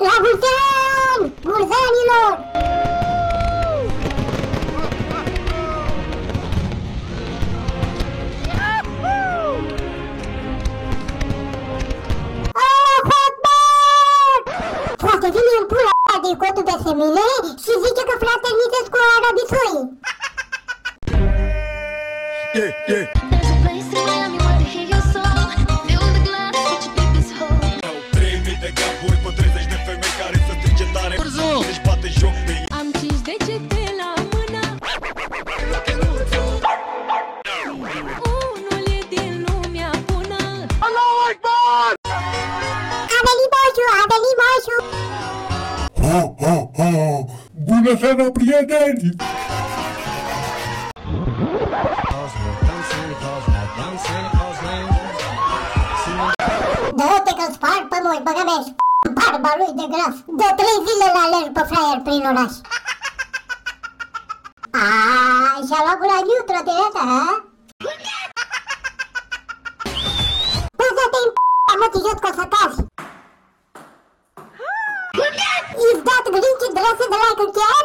La mulți ani, burzanilor! Frate, vine în pula aia de cotul pe semine și zice că fraternități cu arabisoi. There's a place in Miami where they hear your song. Fill the glass, such a deepest hole. 3000 de gamburi pe 30 de femei care să strige tare. Deci bate joc de ei. Am 5 degete la mână. Unul e din lumea bună. Allahu Akbar! A venit moșu, a venit moșu! Ho, ho, ho! Bună seara, prieteni! Dă-te că-l sparg pe moși, băgă mea și barba lui de gras. De 3 zile l-alerg pe fraier prin oraș. Aaaa, și-a luat gura neutră de asta, ha? Bă-ți-te-i p***a, mă, ți-i jot că o să cazi. Is that Grinch dressed like a cat?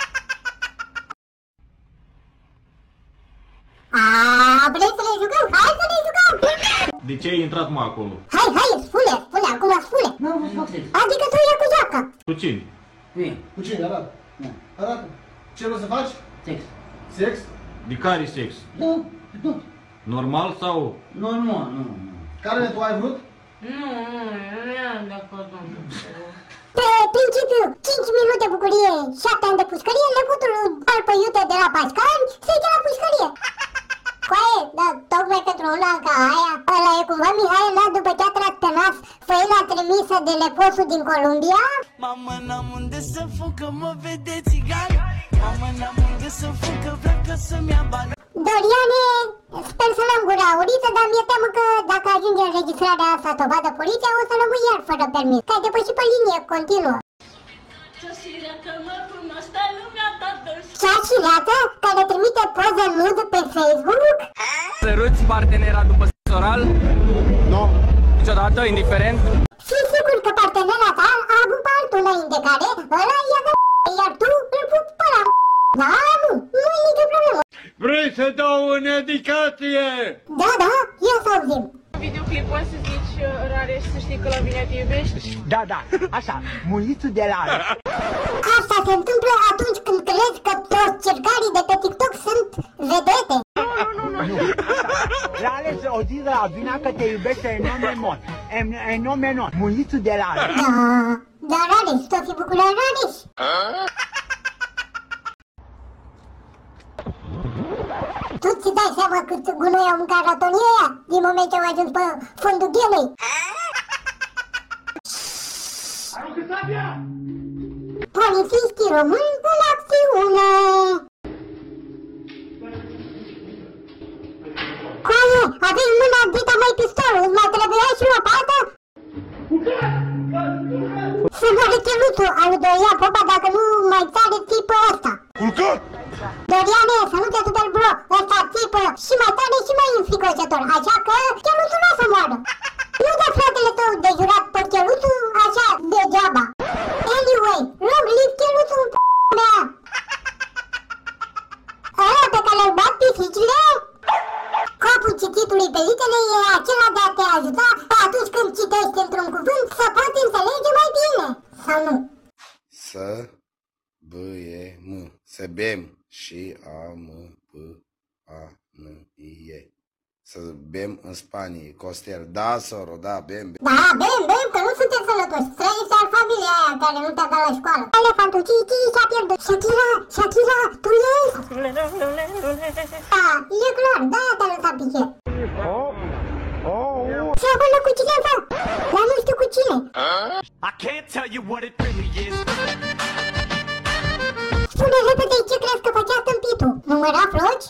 Aaaa, vrei să ne jucăm? Hai să ne jucăm! De ce ai intrat mă acolo? Hai, spune, acum spune. Nu, nu faceți. Adică tu ia cu joacă. Cu cine? Bine. Cu cine? Arată. Da. Arată. Ce vrei să faci? Sex. Sex? De care sex? Da, tot. Normal sau? Normal, nu. Care tu ai vrut? Nu am de acord. Pe principiu, 5 minute bucurie, 7 ani de pușcărie, nepotul alpă iute de la Pascal, să-i la pușcărie. Coaie, da, tocmai pentru una ca aia, ăla e cumva Mihai Nat după ce a tras pe nas făina trimisă de leposul din Columbia? Mamă, n-am unde să fug, că mă vede țigan. Mamă, n-am unde să fug, că vreau că să-mi ia bani. Doriane, sper să n-am gura aurită, dar mi-e teamă că dacă ajunge înregistrarea asta să o vadă poliția, o să rămâi iar fără permis, că ai depășit pe linie continuă. Cea șireată care trimite poze nude pe Facebook? Săruți partenera după oral? Nu. Niciodată, indiferent? Fii sigur că partenera ta a avut pe altul înainte care ăla ia de iar tu îl pupi pe ăla. Da, nu-i nicio problemă. Vrei să dau în educație? Da, ia să auzim. Videoclipul să zici Rareș să știi că la mine te iubești? Da, așa, muițul de la Asta se întâmplă atunci când crezi că toți cercarii de pe TikTok sunt vedete. Nu. Rale o zi de la vina că te iubește enorm, muițul de la Da, Rareș, tot fi bucurat Rareș. Tu ți dai seama cât gunoi au mâncat ratonii ăia din moment ce au ajuns pe fondul ghelei? Polițiștii români în acțiune! Coaie, aveți mâna dita mai pistolul, îți mai trebuia și lopată? Să moare cheluțul al lui Doria Popa dacă nu mai țare tipul ăsta. Culcat! Doriane, să nu te super bro, ăsta țipă și mai tare și mai înfricoșător, așa că cheluțul nu o să moară. Nu da fratele tău de jurat pe cheluțul așa degeaba. Anyway, long live cheluțul în mea. Ăla pe care îl bat pisicile? Capul cititului pe litere e acela de a te ajuta atunci când citești într-un cuvânt să poți înțelege mai bine, sau nu? Să b-e-m, să bem și a-m-p-a-n-i-e. Să bem în Spanie, Costel, da, soro, da, bem. Da, bem, că nu suntem sănătoși. Trăiește al familiei aia care nu te-a dat la școală. Elefantul Cici și-a pierdut. Shakira, tu ești? Da, e clar, de-aia te-a lăsat Piqué. Și acolo cu cineva, dar nu știu cu cine. I can't tell you what it really is. Spune repede ce crezi că făcea tâmpitul. Număra floci?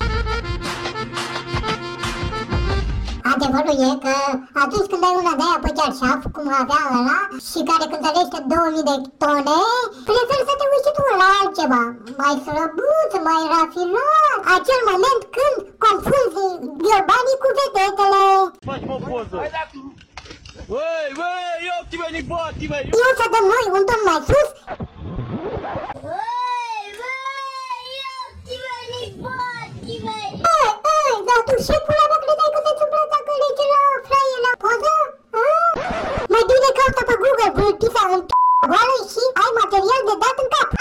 Adevărul e că atunci când ai una de aia pe cearșaf, cum avea ăla, și care cântărește 2000 de tone, preferi să te uiți și tu la altceva, mai slăbuț, mai rafinat, acel moment când confunzi biobanii cu vedetele. Faci-mă o poză. Eu să dăm noi un ton mai sus? Dar tu și pula mea credeai că te-ți umblă dacă lege la fraie la poză? Mai bine caută pe Google Vâltița în goală și ai material de dat în cap.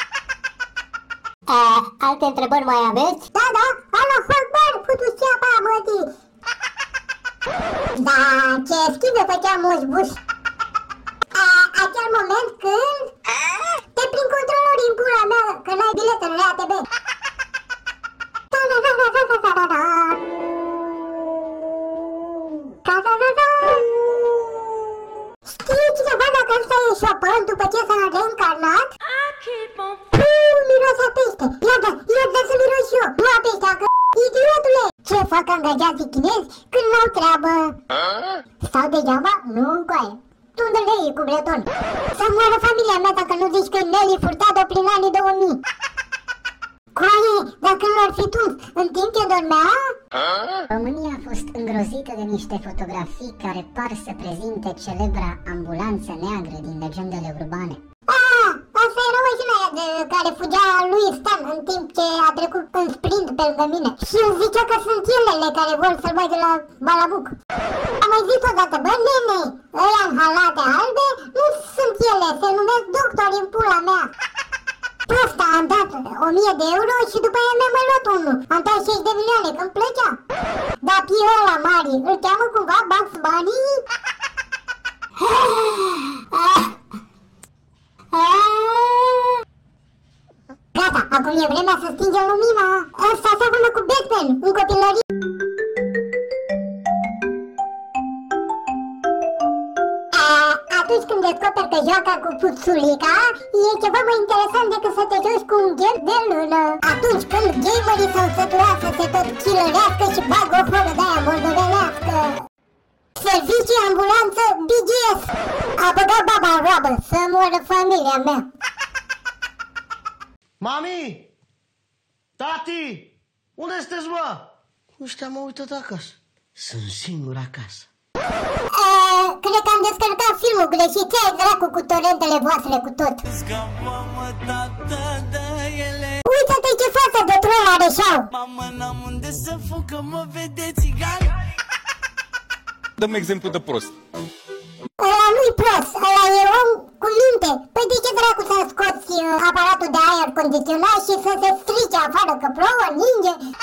Alte întrebări mai aveți? Da, ala Hotbar, putu ceapa, mătii. Da, ce schimbe făcea Moș Buș. Acel moment când te prind controlori în pula mea, că n-ai biletele la ATB. Știi cineva dacă ăsta e șopân după ce s-a reîncarnat? Miroase a pește. Iată să miros și eu. Nu a peștea, că idiotule! Ce fac angajații chinezi când n-au treabă? Stau degeaba? Nu încoaie. Unde lei cu breton? Să moară familia mea dacă nu zici că Nelly Furtado prin anii 2000. Coaie, dacă nu ar fi tuns în timp ce dormea? România a fost îngrozită de niște fotografii care par să prezinte celebra ambulanță neagră din legendele urbane. Asta era mașina aia de care fugea lui Stan în timp ce a trecut în sprint pe lângă mine. Și îmi zicea că sunt elele care vor să-l bage la Balabuc. Am mai zis odată, bă nene, ăia în halate albe nu sunt ele, se numesc doctori în pula mea. Prosta, am dat 1000 de euro și după aia mi-am mai luat unul. Am dat 60 de milioane, că-mi plăcea. Dar piul ăla mari, îl cheamă cumva Bugs Bunny? Gata, acum e vremea să stingem lumina. Asta seamănă cu Batman, în copilărie. Atunci când descoperi că joaca cu puțulica, e ceva mai interesant decât să te joci cu un ghem de lună. Atunci când gamerii s-au săturat să se tot chilărească și bagă o horă de-aia moldovenească. Servicii ambulanță BGS. A băgat baba în roabă, să moară familia mea. Mami! Tati! Unde sunteți, bă? Nu știu, am uitat acasă. Sunt singur acasă. Cred că am descărcat filmul greșit. Ce-ai dracu cu torentele voastre cu tot? Scapă-mă, tată, de ele. Uită-te ce față de troll are șau. Mamă, n-am unde să fug, că mă vede țigan. Dăm exemplu de prost. Ăla nu-i prost, ăla e om cu minte. Păi de ce dracu să scoți aparatul de aer condiționat și să se strice afară că plouă, ninge?